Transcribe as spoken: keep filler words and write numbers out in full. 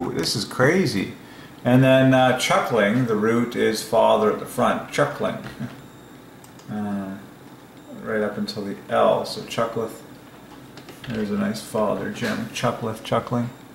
This is crazy. And then uh, Chuckling, the root is father at the front. Chuckling. Uh, right up until the L, so Chuckleth. There's a nice father, Jim. Chuckleth, Chuckling.